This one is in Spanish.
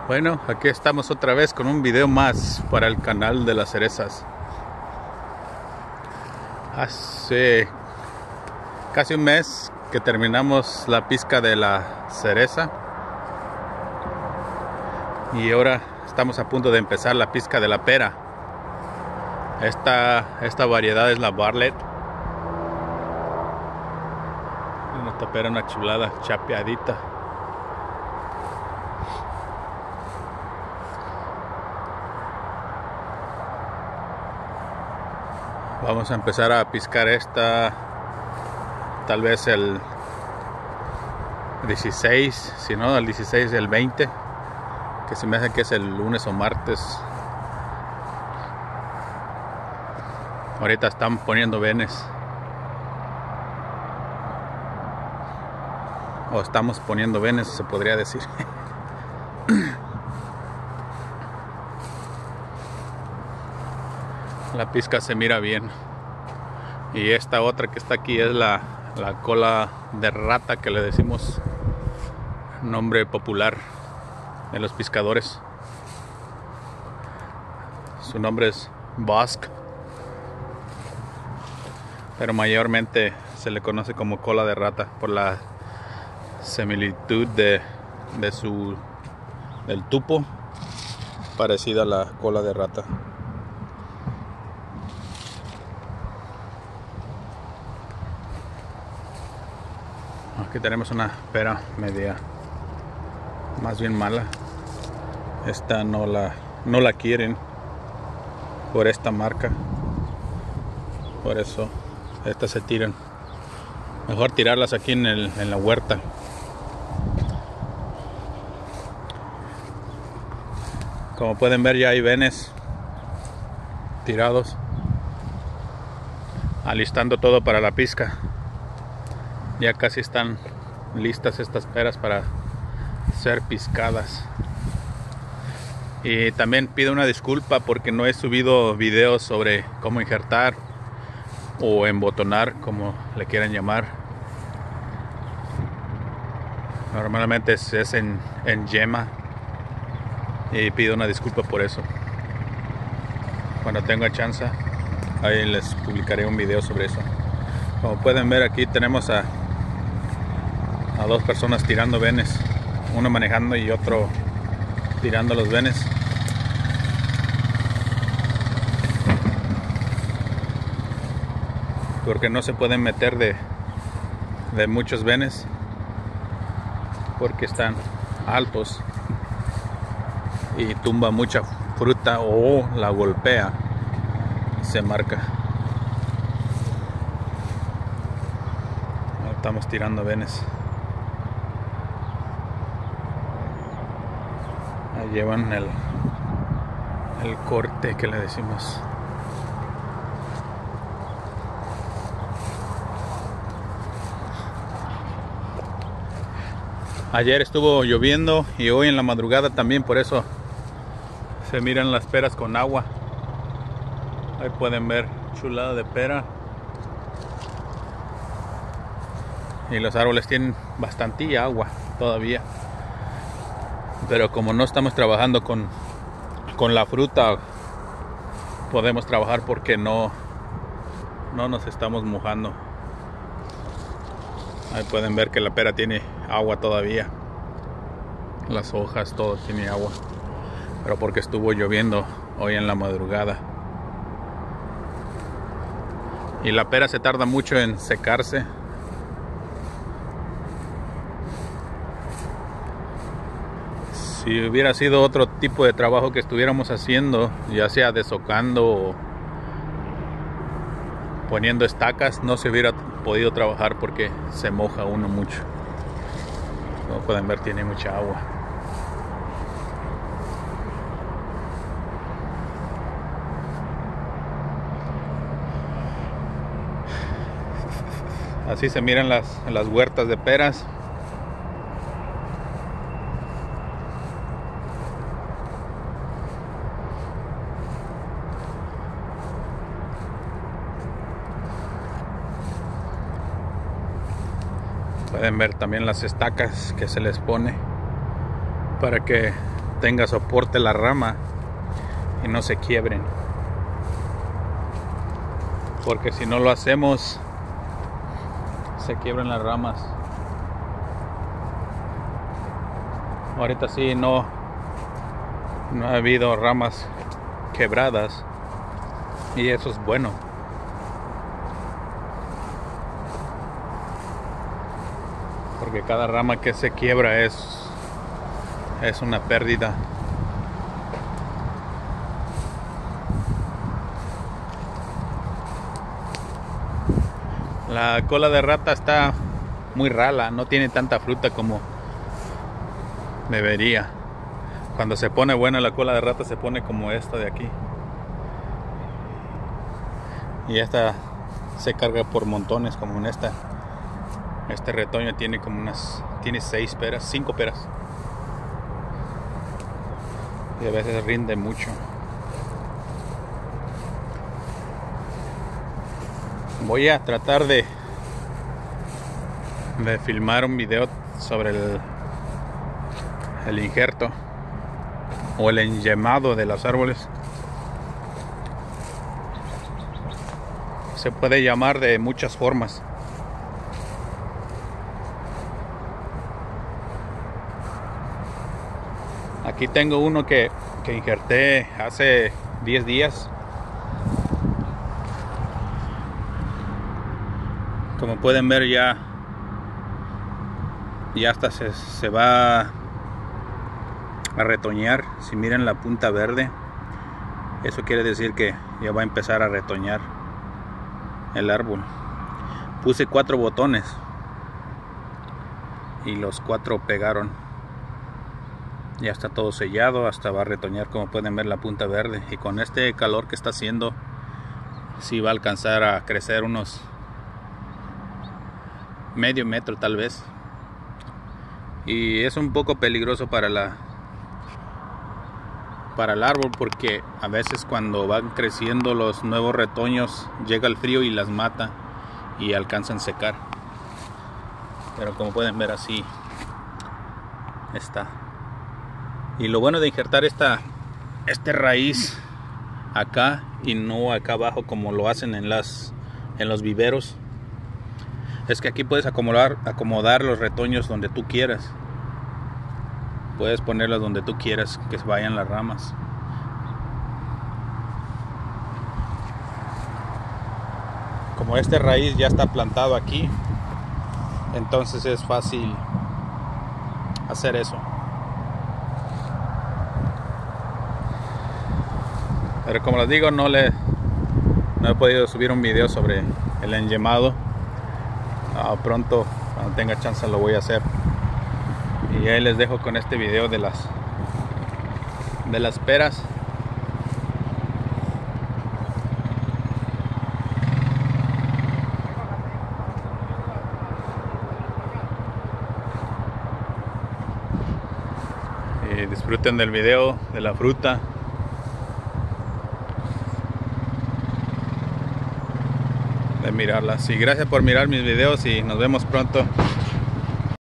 Bueno, aquí estamos otra vez con un video más para el canal de las cerezas. Hace casi un mes que terminamos la pizca de la cereza y ahora estamos a punto de empezar la pizca de la pera. Esta variedad es la Bartlett. Esta pera es una chulada, chapeadita. Vamos a empezar a piscar esta tal vez el 16, si no el 16 el 20, que se me hace que es el lunes o martes. Ahorita están poniendo venes, o estamos poniendo venes, se podría decir. La pizca se mira bien. Y esta otra que está aquí es la cola de rata, que le decimos, nombre popular de los pescadores. Su nombre es Basque, pero mayormente se le conoce como cola de rata por la similitud del tupo, parecida a la cola de rata. Aquí tenemos una pera media, más bien mala. Esta no la quieren por esta marca, por eso estas se tiran. Mejor tirarlas aquí en la huerta. Como pueden ver, ya hay venes tirados, alistando todo para la pizca. Ya casi están listas estas peras para ser piscadas. Y también pido una disculpa porque no he subido videos sobre cómo injertar o embotonar, como le quieran llamar. Normalmente es en yema, y pido una disculpa por eso. Cuando tenga chance, ahí les publicaré un video sobre eso. Como pueden ver, aquí tenemos a dos personas tirando venes, uno manejando y otro tirando los venes. Porque no se pueden meter de muchos venes, porque están altos y tumba mucha fruta o la golpea y se marca. Estamos tirando venes. Ahí llevan el corte que le decimos. Ayer estuvo lloviendo y hoy en la madrugada también, por eso se miran las peras con agua. Ahí pueden ver, chulada de pera. Y los árboles tienen bastante agua todavía. Pero como no estamos trabajando con la fruta, podemos trabajar porque no nos estamos mojando. Ahí pueden ver que la pera tiene agua todavía. Las hojas, todo tiene agua. Pero porque estuvo lloviendo hoy en la madrugada. Y la pera se tarda mucho en secarse. Si hubiera sido otro tipo de trabajo que estuviéramos haciendo, ya sea deshocando o poniendo estacas, no se hubiera podido trabajar porque se moja uno mucho. Como pueden ver, tiene mucha agua. Así se miran las huertas de peras. Pueden ver también las estacas que se les pone para que tenga soporte la rama y no se quiebren, porque si no lo hacemos se quiebran las ramas. Ahorita sí no ha habido ramas quebradas y eso es bueno, porque cada rama que se quiebra es una pérdida. La cola de rata está muy rala, no tiene tanta fruta como debería. Cuando se pone buena la cola de rata se pone como esta de aquí, y esta se carga por montones, como en esta. Este retoño tiene como tiene 6 peras, 5 peras, y a veces rinde mucho. Voy a tratar de filmar un video sobre el injerto o el enyemado de los árboles. Se puede llamar de muchas formas. Aquí tengo uno que injerté hace 10 días. Como pueden ver, ya hasta se va a retoñar. Si miran la punta verde, eso quiere decir que ya va a empezar a retoñar el árbol. Puse 4 botones y los 4 pegaron. Ya está todo sellado, hasta va a retoñar, como pueden ver la punta verde. Y con este calor que está haciendo, sí va a alcanzar a crecer unos medio metro tal vez. Y es un poco peligroso para el árbol, porque a veces cuando van creciendo los nuevos retoños llega el frío y las mata y alcanzan a secar. Pero como pueden ver, así está. Y lo bueno de injertar esta raíz acá y no acá abajo como lo hacen en los viveros, es que aquí puedes acomodar los retoños donde tú quieras. Puedes ponerlos donde tú quieras que vayan las ramas. Como esta raíz ya está plantado aquí, entonces es fácil hacer eso. Pero como les digo, no he podido subir un video sobre el enyemado. Pronto, cuando tenga chance, lo voy a hacer. Y ahí les dejo con este video de las peras. Y disfruten del video, de la fruta. De mirarlas. Y gracias por mirar mis videos y nos vemos pronto.